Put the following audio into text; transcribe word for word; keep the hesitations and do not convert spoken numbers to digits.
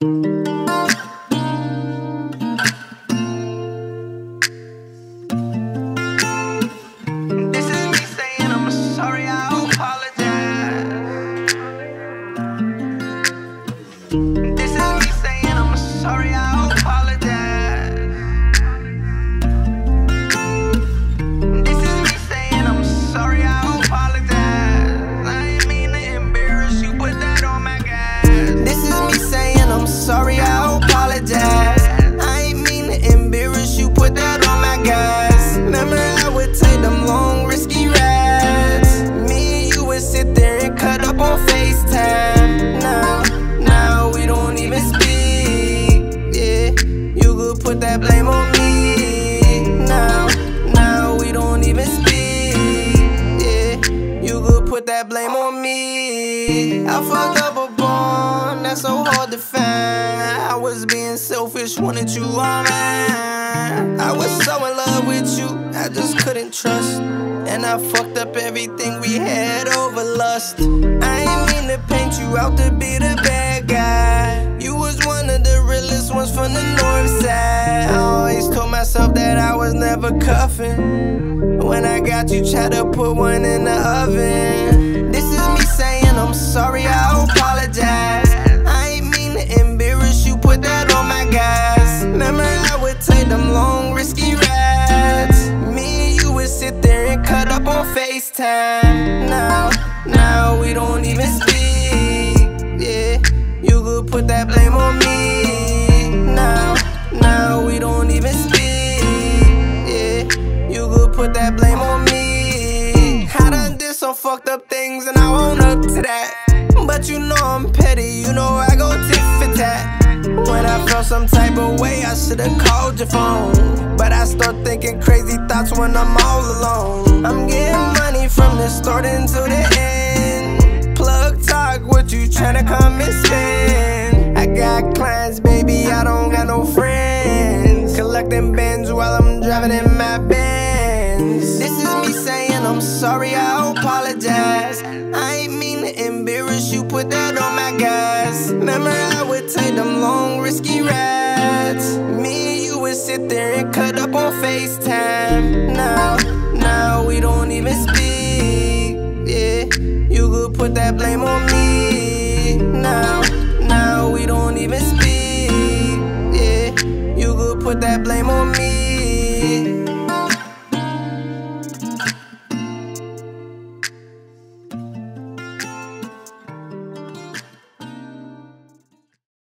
This is me saying I'm sorry, I apologize. This is me saying I'm sorry, I apologize. This is me saying I'm sorry, I apologize. I ain't mean to embarrass you, put that on my guys. This is me saying I'm sorry, I apologize. I ain't mean to embarrass you, put that on my guys. Remember I would take them long, risky rides. Me and you would sit there and cut up on FaceTime. Now, now we don't even speak. Yeah, you could put that blame on me. Now, now we don't even speak. Yeah, you could put that blame on me. I fucked up a bond that's so hard to find. I was being selfish, wanted you all mine. I was so in love with you, I just couldn't trust. And I fucked up everything we had over lust. I ain't mean to paint you out to be the bad guy. You was one of the realest ones from the north side. I always told myself that I was never cuffing. When I got you, try to put one in the oven. This is me saying I'm sorry, I apologize. I ain't mean to embarrass you, put that on my guys. Remember I would take them long, risky rides. Me and you would sit there and cut up on FaceTime. Now, now we don't even speak. Yeah, you could put that blame on me. Now, now we don't even speak. Yeah, you could put that blame on me. I done did some fucked up things and I own up to that. But you know I'm petty, you know I go tit for tat. When I felt some type of way, I should've called your phone. But I start thinking crazy thoughts when I'm all alone. I'm getting money from the start until the end. Plug talk, what you tryna come and spend? I got clients, baby, I don't got no friends. Collecting bands while I'm driving in my Benz. This is me saying I'm sorry, I apologize. I ain't mean to embarrass you, put that on my guys. Remember I would take them long, risky rides. Me and you would sit there and cut up on FaceTime. Now, now we don't even speak. Yeah, you could put that blame on me. Now, now we don't even speak. Yeah, you could put that blame on me.